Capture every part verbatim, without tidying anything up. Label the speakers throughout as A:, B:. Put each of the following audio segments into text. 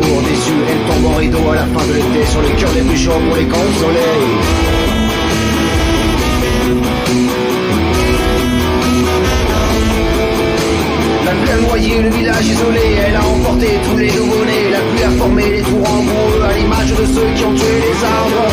A: toujours déçu. Elle tombe en rideau à la fin de l'été sur le cœur des plus chauds pour les consoler. La pluie a noyé le village isolé, elle a emporté tous les nouveau-nés. La pluie a formé les tours en boue à l'image de ceux qui ont tué les arbres.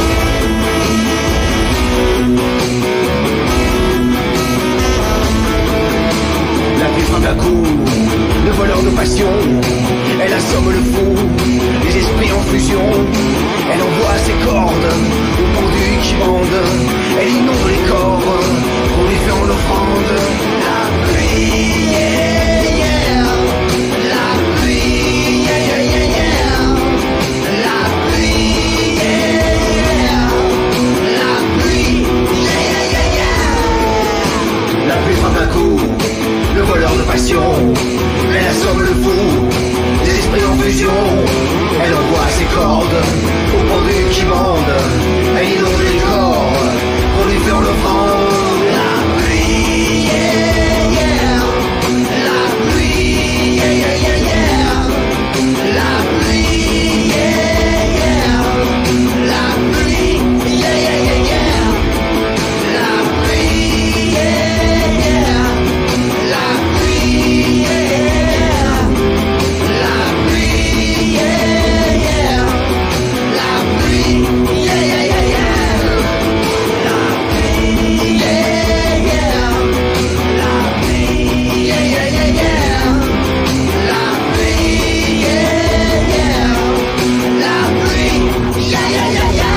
A: La pluie frappe à coup, le voleur de passion. Elle assomme le fou, les esprits en fusion. Elle envoie ses cordes aux pendus qui bandent. Elle inonde les corps, on lui fait en offrande. La pluie, yeah, yeah. La pluie, yeah, yeah, yeah, yeah. La pluie, yeah, yeah. La pluie, yeah, yeah, yeah, yeah. La pluie frappe un coup, le voleur de passion. Elle assomme le fou, des esprits en fusion. Elle envoie ses cordes aux pendus qui bandent. Elle inonde les corps, on lui fait en offrande. La pluie, yeah, yeah. La pluie, yeah, yeah, yeah, yeah. La pluie, yeah, yeah. La pluie, yeah, yeah, yeah, yeah. La pluie, yeah, yeah. La pluie, yeah. La pluie, yeah, yeah. La pluie, yeah, yeah, yeah, yeah. La pluie, yeah, yeah. La pluie, yeah, yeah, yeah, yeah. La pluie, yeah, yeah. La pluie, yeah, yeah, yeah, yeah.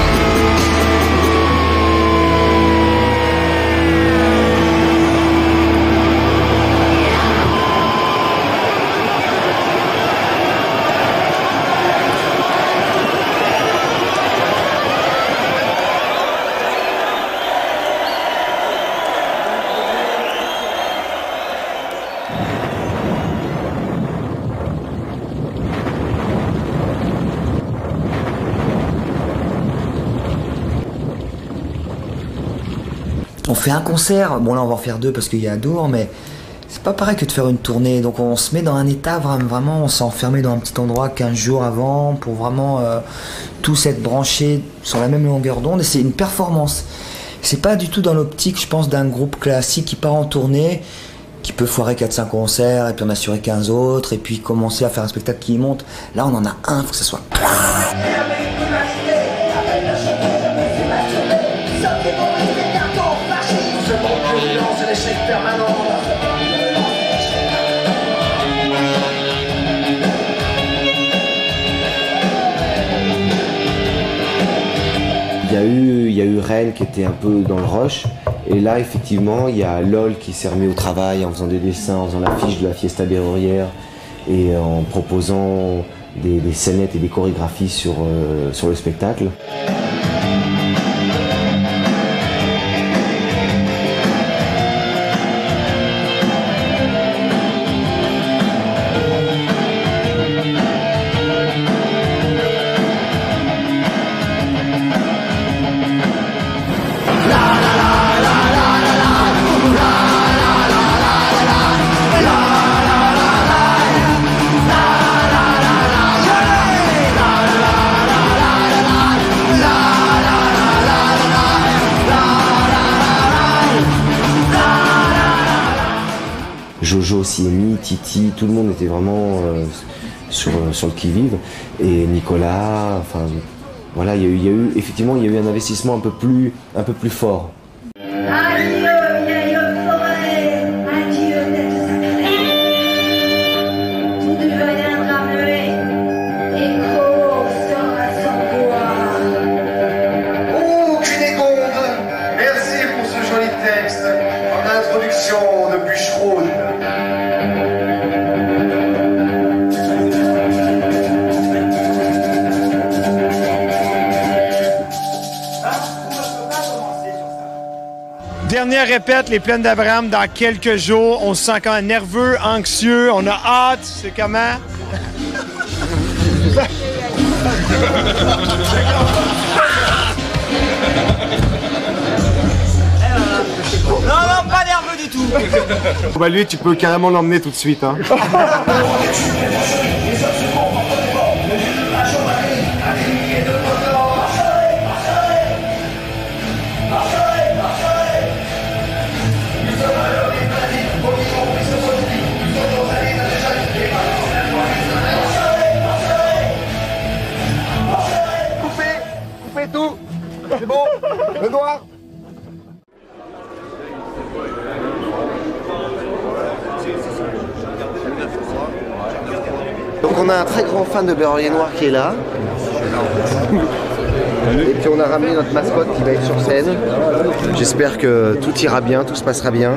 B: On fait un concert, bon là on va en faire deux parce qu'il y a Dour, mais c'est pas pareil que de faire une tournée. Donc on se met dans un état vraiment, vraiment on s'est enfermé dans un petit endroit quinze jours avant pour vraiment euh, tous être branchés sur la même longueur d'onde. Et c'est une performance. C'est pas du tout dans l'optique, je pense, d'un groupe classique qui part en tournée, qui peut foirer quatre cinq concerts et puis en assurer quinze autres et puis commencer à faire un spectacle qui monte. Là on en a un, faut que ça soit plein.
C: Il y a eu, il y a eu Rennes qui était un peu dans le rush, et là effectivement il y a LOL qui s'est remis au travail en faisant des dessins, en faisant l'affiche de la Fiesta Berrurière et en proposant des, des scénettes et des chorégraphies sur, euh, sur le spectacle. Jojo s'y est mis, Titi, tout le monde était vraiment euh, sur, sur le qui-vive. Et Nicolas, enfin voilà, il y a eu, il y a eu, effectivement, il y a eu un investissement un peu plus, un peu plus fort.
D: Adieu, vieille forêt, adieu tête sacrée. Tout deviendra muet, écho sera sans voix.
E: Oh, Cunégonde, merci pour ce joli texte en introduction de Bûcheron.
F: Dernière répète, les Plaines d'Abraham dans quelques jours. On se sent quand même nerveux, anxieux, on a hâte. C'est comment?
G: Non, non, pas nerveux du tout.
E: Bah lui, tu peux carrément l'emmener tout de suite. Hein.
C: on a un très grand fan de Berrurier Noir qui est là. Et puis on a ramené notre mascotte qui va être sur scène. J'espère que tout ira bien, tout se passera bien.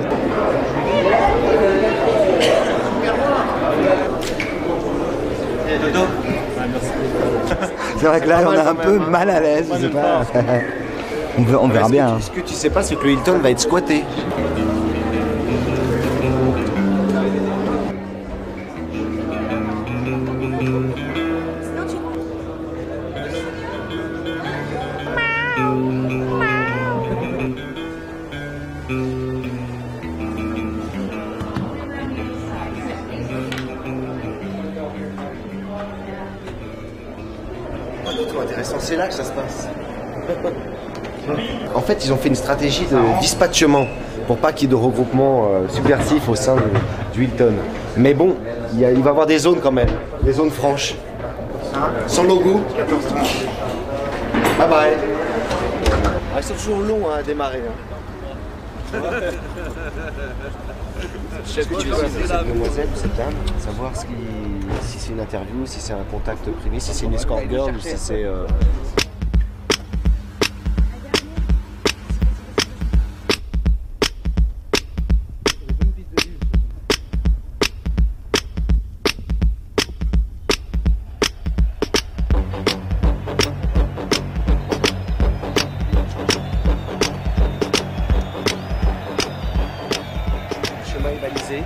B: C'est vrai que là on est un peu mal à l'aise, je sais pas. On verra bien.
C: Ce que tu sais pas, c'est que le Hilton va être squatté. Intéressant, c'est là que ça se passe. En fait, ils ont fait une stratégie de dispatchement pour pas qu'il y ait de regroupement euh, subversif au sein de, du Hilton. Mais bon, il, y a, il va y avoir des zones quand même, des zones franches. Sans logo. Bye bye. Ah, c'est toujours long hein, à démarrer. Hein. Est-ce que tu veux appeler cette demoiselle ou cette dame, savoir ce qui, si c'est une interview, si c'est un contact privé, si c'est une escort girl ou si c'est... Euh... Le chemin est balisé.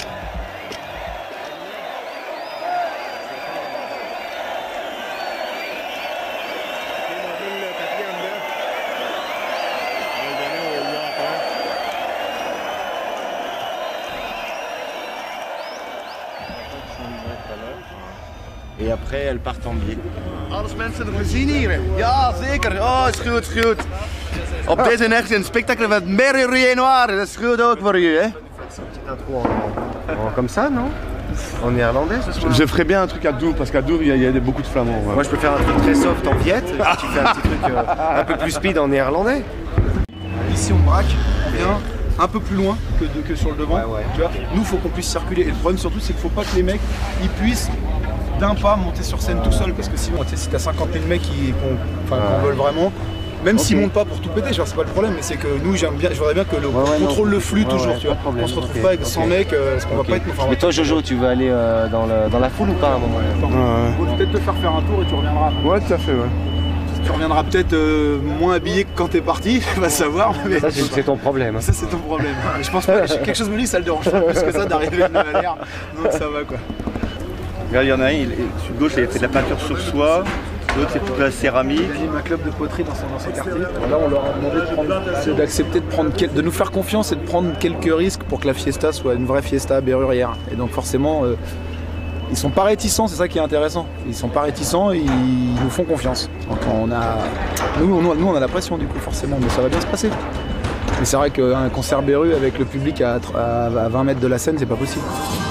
C: Et après, elles partent en biais.
E: Alles mensen er gezien hier? Ja, zeker. Oh, is goed, is goed. Op deze nacht een spectacle van Berrurier Noir. Dat is goed ook voor u, hè?
C: Petite intro en, en, comme ça, non? En néerlandais ce soir?
H: Je ferais bien un truc à Dour, parce qu'à Dour, il y, y a beaucoup de flamands. Ouais.
C: Moi, je peux faire un truc très soft en viette, tu fais un petit truc euh, un peu plus speed en néerlandais.
I: Ici, on braque, on vient un peu plus loin que, de, que sur le devant.
C: Ouais, ouais.
I: Tu vois, nous, il faut qu'on puisse circuler. Et le problème, surtout, c'est qu'il ne faut pas que les mecs ils puissent d'un pas monter sur scène tout seul. Parce que sinon, tu sais, si tu as cinquante mille mecs qui qu'on ouais. qu veulent vraiment, même okay. s'ils montent pas pour tout péter, genre, c'est pas le problème, mais c'est que nous, j'aime bien, je voudrais bien que le ouais, ouais, contrôle non. le flux ouais, toujours, ouais, tu vois. On se retrouve okay. pas avec okay. cent mecs, euh, parce qu'on okay. va pas être. Enfin,
C: mais toi, Jojo, tu veux aller euh, dans, le, dans la foule ou pas à un moment?
I: Il faut peut-être te faire faire un tour et tu reviendras.
H: Ouais, tout à fait, ouais.
I: Tu reviendras peut-être euh, moins habillé que quand t'es parti, tu vas savoir. Mais...
C: Ça, c'est ton problème. Hein.
I: Ça, c'est ton problème. Je pense pas que quelque chose me dit, ça le dérange pas plus que ça d'arriver à nouvelle ère. Donc ça va quoi.
H: Regarde, il y en a un, il, sur gauche, il a fait de la peinture sur soie. L'autre, c'est plutôt la céramique.
I: Il a un club de poterie dans son, dans son quartier. Là, on leur a demandé d'accepter de, de, prendre, de nous faire confiance et de prendre quelques risques pour que la fiesta soit une vraie fiesta berrurière. Et donc, forcément, euh, ils sont pas réticents, c'est ça qui est intéressant. Ils sont pas réticents et ils nous font confiance. Donc, on a, nous, nous, nous, on a la pression, du coup, forcément, mais ça va bien se passer. Mais c'est vrai qu'un concert berru avec le public à, à, à vingt mètres de la scène, c'est pas possible.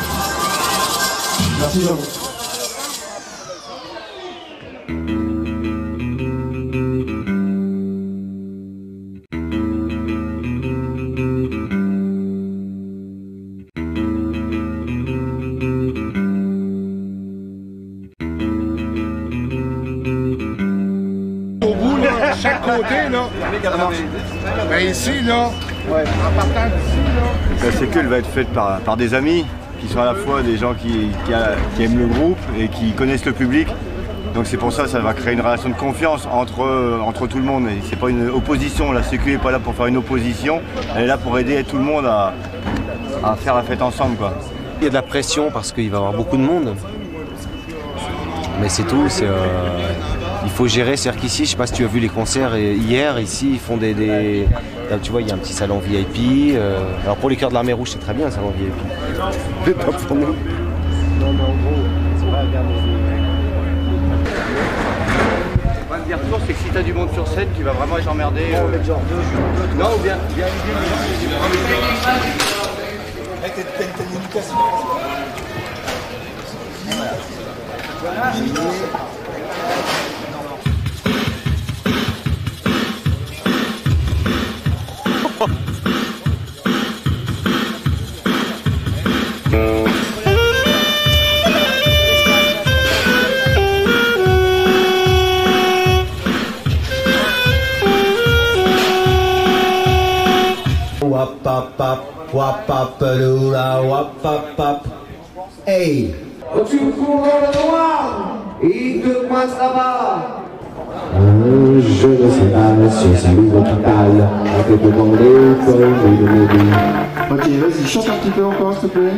I: Merci, Jean.
E: Au bout, là, à chaque côté, là. Ben ici, là, ouais. En partant d'ici, là.
H: La sécu, elle va être faite par, par des amis qui sont à la fois des gens qui, qui, a, qui aiment le groupe et qui connaissent le public. Donc c'est pour ça que ça va créer une relation de confiance entre, entre tout le monde. C'est pas une opposition, la sécu n'est pas là pour faire une opposition, elle est là pour aider tout le monde à, à faire la fête ensemble, quoi.
C: Il y a de la pression parce qu'il va y avoir beaucoup de monde. Mais c'est tout, c'est, euh, il faut gérer. C'est-à-dire qu'ici, je sais pas si tu as vu les concerts hier, ici ils font des... des tu vois, il y a un petit salon V I P. Euh, alors pour les Cœurs de l'Armée Rouge, c'est très bien le salon V I P. Mais pas pour nous. Non, mais en gros, c'est vrai, regarde.
H: Le retour, c'est que si tu as du monde sur scène, tu vas vraiment être emmerdé.
C: Non, on met genre deux, deux, non, ou bien, bien, Wapapalula, wapapap. Hey!
A: Tu me fous le noir, il te coince là-bas.
C: Euh, je ne sais pas si c'est l'hôpital, on peut demander comme il me dit.
E: Ok, vas-y, chante un petit peu encore, s'il te plaît.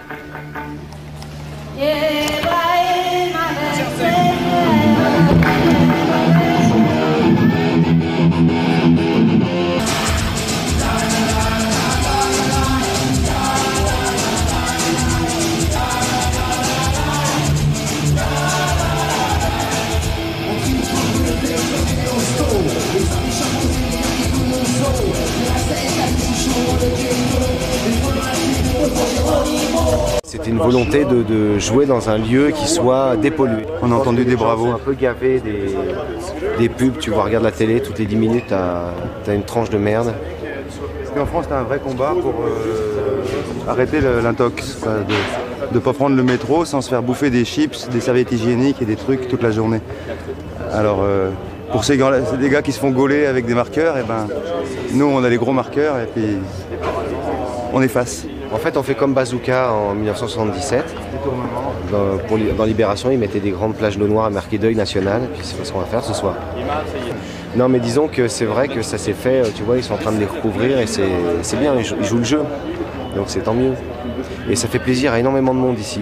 C: C'était une volonté de, de jouer dans un lieu qui soit dépollué.
H: On a entendu des bravos.
C: Un peu gavé des, des pubs, tu vois, regarde la télé, toutes les dix minutes, t'as as une tranche de merde.
H: Parce qu'en France, t'as un vrai combat pour euh, arrêter l'intox, de ne pas prendre le métro sans se faire bouffer des chips, des serviettes hygiéniques et des trucs toute la journée. Alors, euh, pour ces gars, des gars qui se font gauler avec des marqueurs, et ben, nous, on a les gros marqueurs et puis on efface.
C: En fait, on fait comme Bazooka en mille neuf cent soixante-dix-sept. Dans, pour, dans Libération, ils mettaient des grandes plages d'eau noire marquées deuil national, et puis c'est ce qu'on va faire ce soir. Non, mais disons que c'est vrai que ça s'est fait, tu vois, ils sont en train de les recouvrir et c'est bien, ils jouent, ils jouent le jeu. Donc c'est tant mieux. Et ça fait plaisir à énormément de monde ici.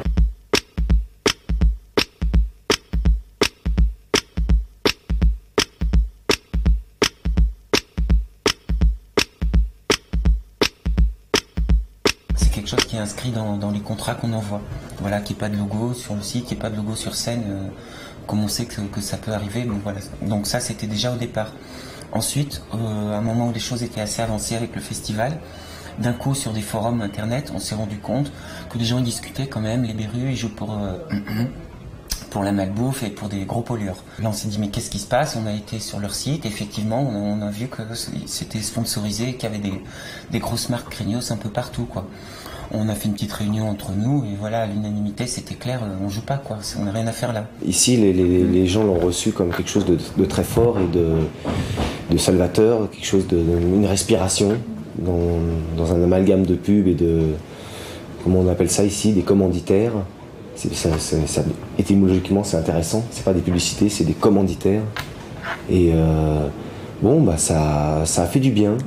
J: Quelque chose qui est inscrit dans, dans les contrats qu'on envoie. Voilà, qu'il n'y ait pas de logo sur le site, qu'il n'y ait pas de logo sur scène, euh, comme on sait que, que ça peut arriver. Donc, voilà. Donc ça, c'était déjà au départ. Ensuite, euh, à un moment où les choses étaient assez avancées avec le festival, d'un coup, sur des forums internet, on s'est rendu compte que les gens discutaient quand même, les Berus, ils jouent pour... Euh, pour la malbouffe et pour des gros pollueurs. Là on s'est dit mais qu'est-ce qui se passe? On a été sur leur site, effectivement on a, on a vu que c'était sponsorisé, qu'il y avait des, des grosses marques Craignos un peu partout quoi. On a fait une petite réunion entre nous et voilà, à l'unanimité c'était clair, on joue pas quoi, on n'a rien à faire là.
C: Ici les, les, les gens l'ont reçu comme quelque chose de, de très fort et de, de salvateur, quelque chose de, une respiration dans, dans un amalgame de pubs et de, comment on appelle ça ici, des commanditaires. Ça, ça, ça, étymologiquement c'est intéressant, c'est pas des publicités, c'est des commanditaires. Et euh, bon bah ça, ça a fait du bien.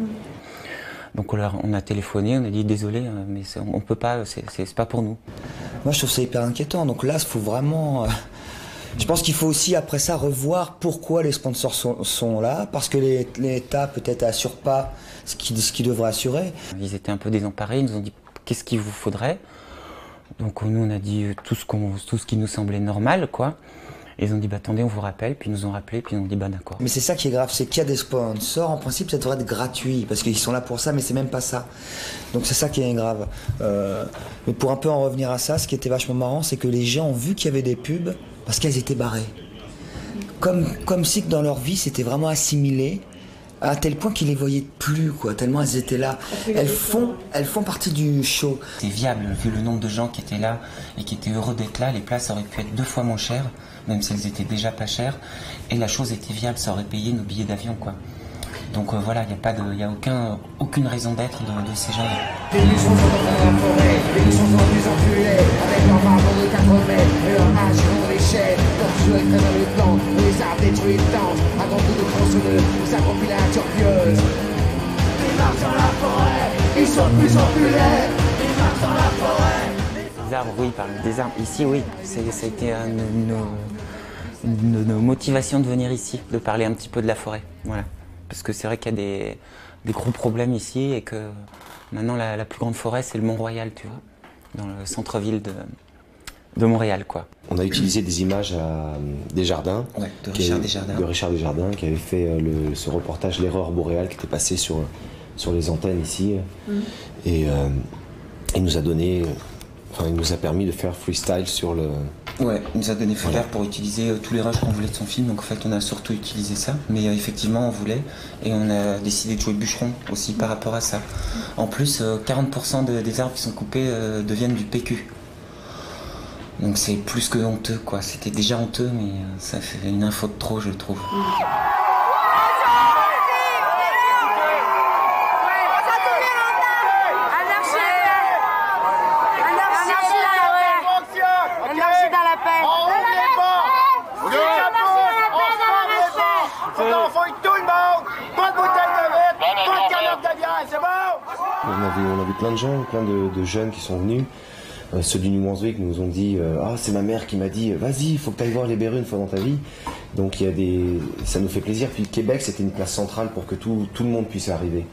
J: Donc on a téléphoné, on a dit désolé mais on peut pas, c'est pas pour nous.
B: Moi je trouve ça hyper inquiétant, donc là il faut vraiment... Euh, je pense qu'il faut aussi après ça revoir pourquoi les sponsors sont, sont là, parce que l'État peut-être assure pas ce qu'il ce qu'il devrait assurer.
J: Ils étaient un peu désemparés, ils nous ont dit qu'est-ce qu'il vous faudrait. Donc nous on a dit tout ce, qu'on, tout ce qui nous semblait normal quoi. Et ils ont dit bah attendez on vous rappelle, puis ils nous ont rappelé, puis ils ont dit bah d'accord.
B: Mais c'est ça qui est grave, c'est qu'il y a des sponsors, en principe ça devrait être gratuit, parce qu'ils sont là pour ça, mais c'est même pas ça. Donc c'est ça qui est grave. Euh, mais pour un peu en revenir à ça, ce qui était vachement marrant, c'est que les gens ont vu qu'il y avait des pubs, parce qu'elles étaient barrées. Comme, comme si que dans leur vie c'était vraiment assimilé, à tel point qu'ils les voyaient plus, quoi, tellement elles étaient là. Elles font, elles font partie du show.
J: C'est viable, vu le nombre de gens qui étaient là et qui étaient heureux d'être là, les places auraient pu être deux fois moins chères, même si elles étaient déjà pas chères, et la chose était viable, ça aurait payé nos billets d'avion, quoi. Donc euh, voilà, il n'y a pas de, il y a aucun, aucune raison d'être de, de ces gens-là.
A: Les loups sont dans la forêt, les loups sont en plus enculés, avec leur marbre de quatre mètres, et leur âge on les chaîne, torturés très dans le temps, les arbres détruits le temps, à grand coup de tronçonneux, ça remplit la turbieuse. Ils marchent dans la forêt, ils sont plus enculés, ils marchent dans la forêt.
J: Des arbres, oui, par des arbres. Ici, oui, ça a été une, une, une, une motivation de venir ici, de parler un petit peu de la forêt, voilà. Parce que c'est vrai qu'il y a des, des gros problèmes ici et que maintenant la, la plus grande forêt c'est le Mont-Royal, tu vois, dans le centre-ville de, de Montréal, quoi.
C: On a utilisé des images à Desjardins,
J: ouais, de, Richard
C: avait,
J: Desjardins.
C: de Richard Desjardins, qui avait fait le, ce reportage L'erreur boréale qui était passé sur, sur les antennes ici. Mm. Et euh, il nous a donné, enfin il nous a permis de faire freestyle sur le...
J: Ouais, il nous a donné feu vert pour utiliser euh, tous les rushs qu'on voulait de son film, donc en fait on a surtout utilisé ça, mais euh, effectivement on voulait, et on a décidé de jouer bûcheron aussi par rapport à ça. En plus, euh, quarante pour cent de, des arbres qui sont coupés euh, deviennent du P Q. Donc c'est plus que honteux, quoi. C'était déjà honteux, mais euh, ça fait une info de trop, je trouve.
K: Allez,
F: On fouille tout le monde! Pas de bouteille de vitre! Pas de canette de bière, c'est bon?
C: On a vu, on a vu plein de gens, plein de, de jeunes qui sont venus. Euh, ceux du New Brunswick nous ont dit euh, ah, c'est ma mère qui m'a dit vas-y, il faut que tu ailles voir les Bérus une fois dans ta vie. Donc il y a des, ça nous fait plaisir. Puis Québec, c'était une place centrale pour que tout, tout le monde puisse arriver.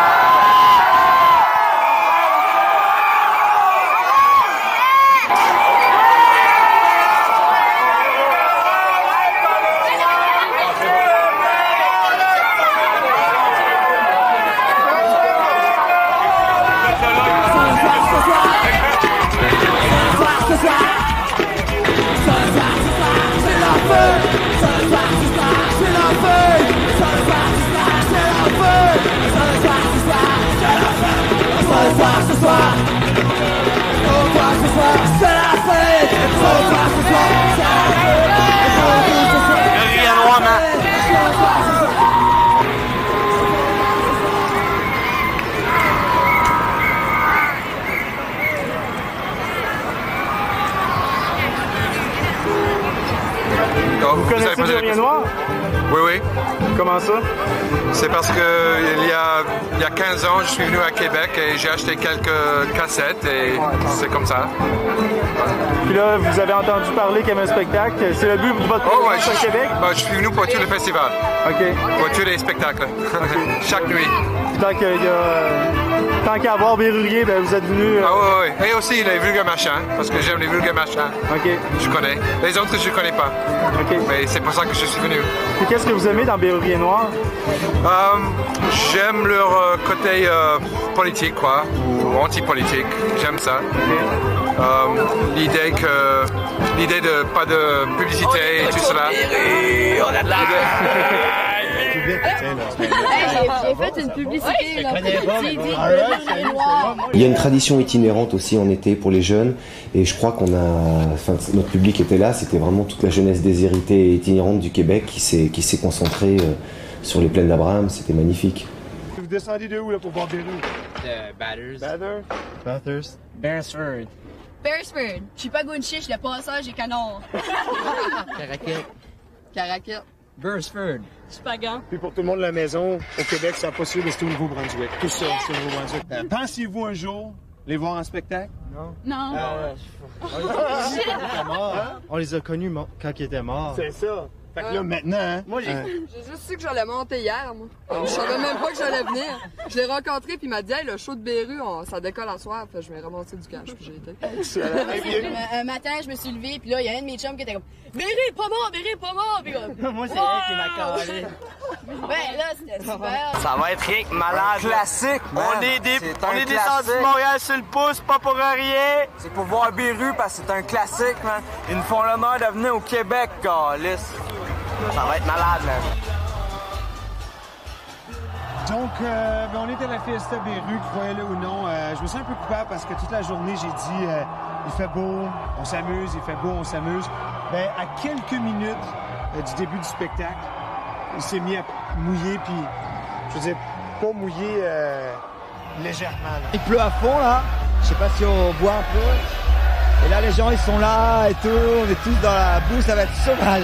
F: Vous connaissez le Rien Noir?
K: Oui, oui.
F: Comment ça?
K: C'est parce que il y a, il y a quinze ans, je suis venu à Québec et j'ai acheté quelques cassettes et c'est comme ça.
F: Puis là, vous avez entendu parler qu'il y avait un spectacle. C'est le but de votre
K: oh, ouais,
F: je, à Québec?
K: Bah, je suis venu pour tous les festivals.
F: OK.
K: Pour tous les spectacles. Okay. Chaque nuit.
F: Tant qu'il y a... Tant qu'à voir Bérurier, ben vous êtes venu... Euh...
K: Ah oui, oui. Et aussi les vulgaires machins, parce que j'aime les vulgaires machins.
F: OK.
K: Je connais. Les autres, je ne connais pas.
F: OK.
K: Mais c'est pour ça que je suis venu.
F: Et qu'est-ce que vous aimez dans Bérurier Noir?
K: Um, j'aime leur euh, côté euh, politique, quoi, ou anti-politique. J'aime ça. Okay. Um, l'idée que... L'idée de pas de publicité et tout cela.
G: Bérus, on a de la...
L: J'ai fait une publicité là,
C: Il y a une tradition itinérante aussi en été pour les jeunes et je crois qu'on a, enfin, notre public était là, c'était vraiment toute la jeunesse déshéritée et itinérante du Québec qui s'est qui s'est concentrée euh, sur les plaines d'Abraham, c'était magnifique.
F: Vous descendez de où là pour voir Bérus?
M: De Bathurst.
F: Bathurst?
M: Bathurst. Beresford.
L: Beresford. Je suis pas Gunchiche, le passage est canon.
M: Caraquette.
L: Caraquette.
M: Beresford.
L: Spagan.
F: Puis pour tout le monde de la maison, au Québec, ça n'a pas su, mais c'est au Nouveau-Brunswick. Tout ça, c'est au Nouveau-Brunswick. Euh, Pensez-vous un jour les voir en spectacle?
M: Non.
L: Non.
M: Euh, on les a connus quand ils étaient morts.
F: C'est ça. Fait que là, maintenant, hein,
L: moi, j'ai euh... juste su que j'allais monter hier, moi. Je savais même pas que j'allais venir. Je l'ai rencontré, puis il m'a dit, hey, le show de Béru, on... ça décolle à soir. Fait que je m'ai remonté du cash, puis j'ai été.
N: un, un matin, je me suis levé, puis là, il y a un de mes chums qui était comme, Béru, pas mort, Béru, pas mort. Puis comme,
G: moi, c'est elle qui m'a calé.
N: Ben là, c'était super.
G: Ça va être rien que malade. Un
O: classique, man.
G: On est, des...
O: est
G: on est descendu de Montréal sur le pouce, pas pour rien.
O: C'est pour voir Béru, parce que c'est un classique, man. Ils nous font l'honneur de venir au Québec, câlisse.
G: Ça va être malade, man.
F: Donc, euh, ben on est à la Fiesta Béru, croyez-le ou non. Euh, je me sens un peu coupable parce que toute la journée, j'ai dit euh, il fait beau, on s'amuse, il fait beau, on s'amuse. Ben, à quelques minutes euh, du début du spectacle, il s'est mis à mouiller, puis, je veux dire, pas mouiller euh, légèrement. Là.
P: Il pleut à fond, là. Je sais pas si on voit un peu. Et là, les gens, ils sont là et tout. On est tous dans la boue, ça va être sauvage.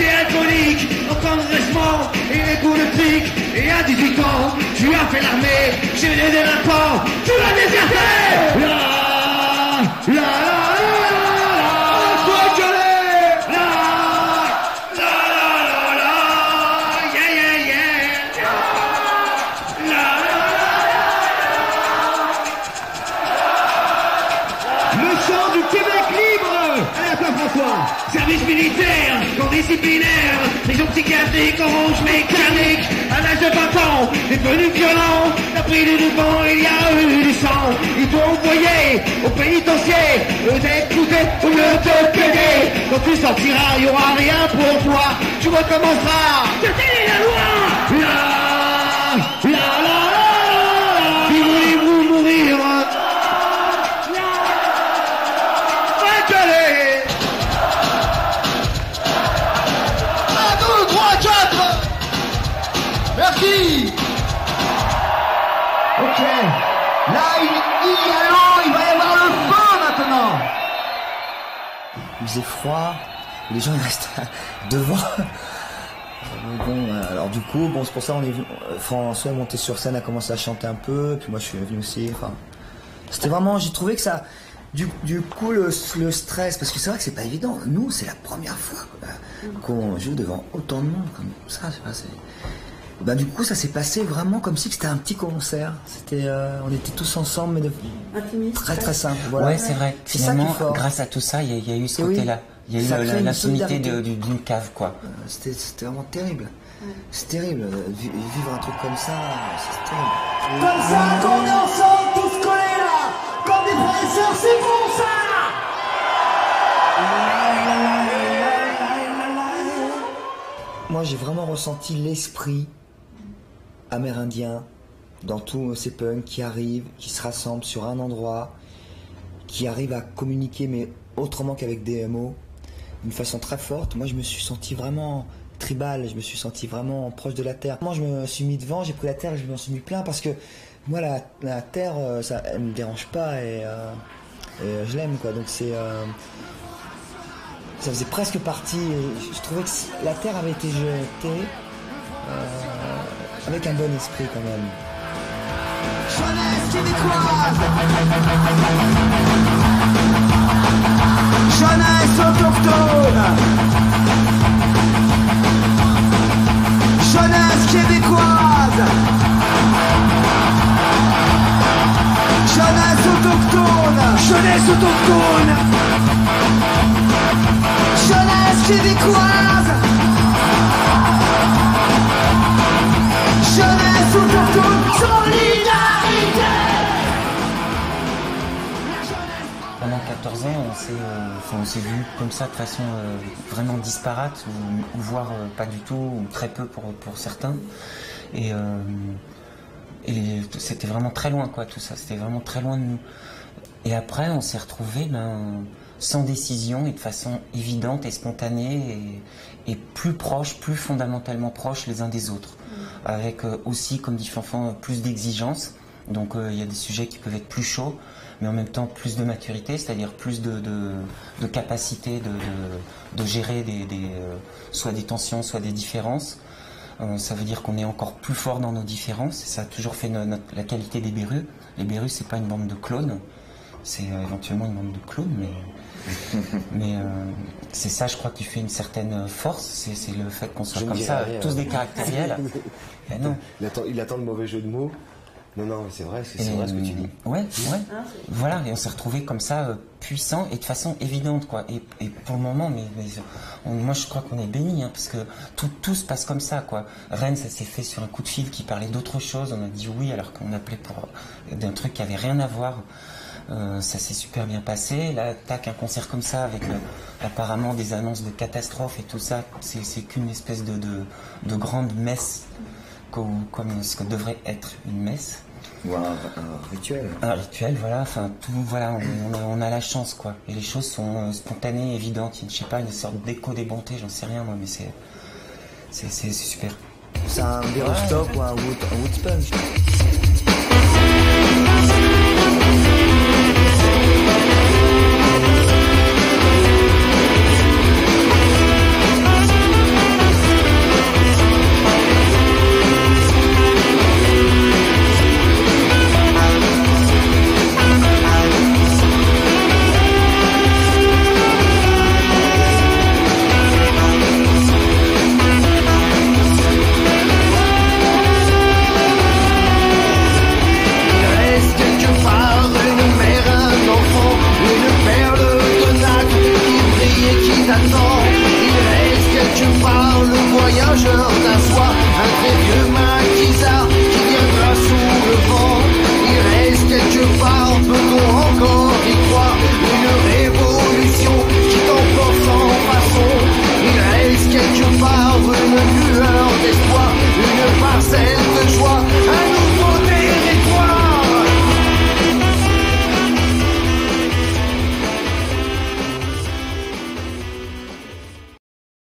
A: J'étais alcoolique, aucun redressement et les coups de flic. Et à dix-huit ans, tu as fait l'armée. J'ai des délinquants, tu l'as déserté. La, la, la, la, la, toi gueuler. La, la, la, la, la, yeah, yeah, yeah. La, la, la, la. Le chant du Québec libre. Allez à toi François. Service militaire, corps disciplinaire, prison psychiatrique, orange mécanique. À l'âge de vingt ans, t'es devenu violent, t'as pris du devant, il y a eu du sang. Ils t'ont envoyé au pénitencier, eux t'écouter au lieu de te plaider. Quand tu sortiras, il y aura rien pour toi, tu recommenceras. C'était la loi. La, la, la, la, la. Voulez-vous mourir? Merci. Ok. Là, il, il y a l'eau, il va y avoir le feu maintenant.
B: Il faisait froid, les gens ils restaient devant. Bon, alors du coup, bon, c'est pour ça on est venu. François est monté sur scène, a commencé à chanter un peu, puis moi je suis venu aussi. Enfin, c'était vraiment, j'ai trouvé que ça, du, du coup le, le stress, parce que c'est vrai que c'est pas évident. Nous, c'est la première fois qu'on joue devant autant de monde comme ça. Je sais pas, c'est. Bah du coup ça s'est passé vraiment comme si c'était un petit concert. C'était, euh, on était tous ensemble mais de... très très simple. Voilà.
J: Ouais c'est vrai.
B: C'est
J: Finalement
B: ça
J: grâce à tout ça il y, y a eu ce
B: oui,
J: côté-là. Il y a eu l'intimité d'une cave quoi.
B: Euh, c'était vraiment terrible. Ouais. C'est terrible. Vivre un truc comme ça, c'est terrible.
A: Comme ça qu'on est ensemble tous collés là, comme des frères et sœurs, c'est bon ça.
B: Moi j'ai vraiment ressenti l'esprit amérindien dans tous ces punks qui arrivent, qui se rassemblent sur un endroit, qui arrivent à communiquer mais autrement qu'avec des mots, d'une façon très forte. Moi je me suis senti vraiment tribal, je me suis senti vraiment proche de la terre. Moi je me suis mis devant, j'ai pris la terre et je m'en suis mis plein parce que moi la, la terre ça elle me dérange pas et, euh, et je l'aime quoi. Donc c'est euh, ça faisait presque partie, et je trouvais que la terre avait été jetée euh, avec un bon esprit quand même.
A: Jeunesse québécoise, jeunesse autochtone, jeunesse québécoise, jeunesse autochtone, jeunesse autochtone, jeunesse québécoise, jeunesse autochtone, solidarité.
J: Pendant quatorze ans, on s'est euh, enfin, on s'est vu comme ça de façon euh, vraiment disparate, ou, ou voire euh, pas du tout, ou très peu pour, pour certains. Et, euh, et c'était vraiment très loin, quoi, tout ça. C'était vraiment très loin de nous. Et après, on s'est retrouvés ben, sans décision et de façon évidente et spontanée et, et plus proches, plus fondamentalement proches les uns des autres. Mmh. Avec euh, aussi, comme dit Fanfan, plus d'exigences. Donc il euh, y a des sujets qui peuvent être plus chauds, mais en même temps plus de maturité, c'est-à-dire plus de, de, de capacité de, de, de gérer des, des, euh, soit des tensions, soit des différences. Euh, ça veut dire qu'on est encore plus fort dans nos différences, et ça a toujours fait no, notre, la qualité des Bérus. Les Bérus, c'est pas une bande de clones, c'est euh, éventuellement une bande de clowns, mais, mais euh, c'est ça, je crois, qui fait une certaine force, c'est le fait qu'on soit comme ça, rien, tous des caractériels.
C: Et non. Il, attend, il attend le mauvais jeu de mots. Non, non, c'est vrai, c'est vrai ce que tu dis.
J: Ouais, ouais. Ah, voilà, et on s'est retrouvés comme ça, euh, puissants et de façon évidente, quoi. Et, et pour le moment, mais, mais on, moi je crois qu'on est bénis, hein, parce que tout, tout se passe comme ça, quoi. Rennes, ça s'est fait sur un coup de fil qui parlait d'autre chose. On a dit oui alors qu'on appelait pour euh, d'un truc qui avait rien à voir. Euh, ça s'est super bien passé. Là, tac, un concert comme ça avec euh, apparemment des annonces de catastrophes et tout ça. C'est qu'une espèce de, de, de grande messe. Comme ce que devrait être une messe.
B: Ou un, un rituel.
J: Un rituel, voilà. Enfin, tout, voilà, on, on, a, on a la chance, quoi. Et les choses sont spontanées, évidentes. Je sais pas, une sorte d'écho des bontés, j'en sais rien, moi, mais c'est. C'est super.
B: C'est un Berustop ou un Woodspunch.